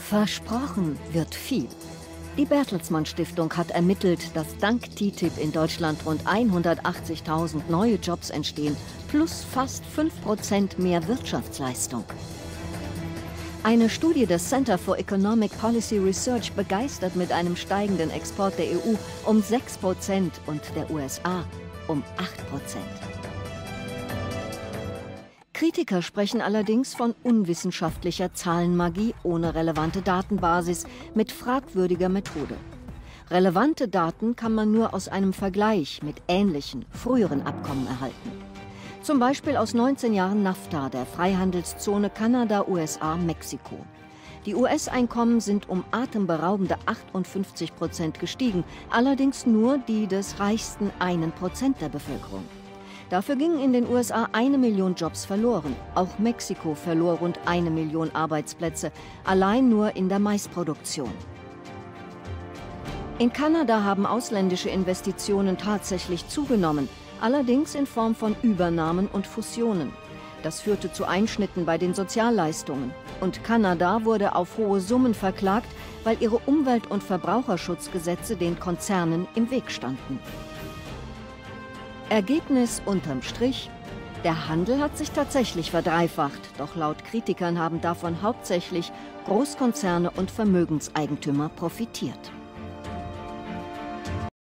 Versprochen wird viel. Die Bertelsmann Stiftung hat ermittelt, dass dank TTIP in Deutschland rund 180.000 neue Jobs entstehen, plus fast 5% mehr Wirtschaftsleistung. Eine Studie des Center for Economic Policy Research begeistert mit einem steigenden Export der EU um 6% und der USA um 8%. Kritiker sprechen allerdings von unwissenschaftlicher Zahlenmagie ohne relevante Datenbasis mit fragwürdiger Methode. Relevante Daten kann man nur aus einem Vergleich mit ähnlichen, früheren Abkommen erhalten. Zum Beispiel aus 19 Jahren NAFTA, der Freihandelszone Kanada, USA, Mexiko. Die US-Einkommen sind um atemberaubende 58% gestiegen, allerdings nur die des reichsten 1% der Bevölkerung. Dafür gingen in den USA 1 Million Jobs verloren. Auch Mexiko verlor rund 1 Million Arbeitsplätze, allein nur in der Maisproduktion. In Kanada haben ausländische Investitionen tatsächlich zugenommen, allerdings in Form von Übernahmen und Fusionen. Das führte zu Einschnitten bei den Sozialleistungen. Und Kanada wurde auf hohe Summen verklagt, weil ihre Umwelt- und Verbraucherschutzgesetze den Konzernen im Weg standen. Ergebnis unterm Strich: Der Handel hat sich tatsächlich verdreifacht, doch laut Kritikern haben davon hauptsächlich Großkonzerne und Vermögenseigentümer profitiert.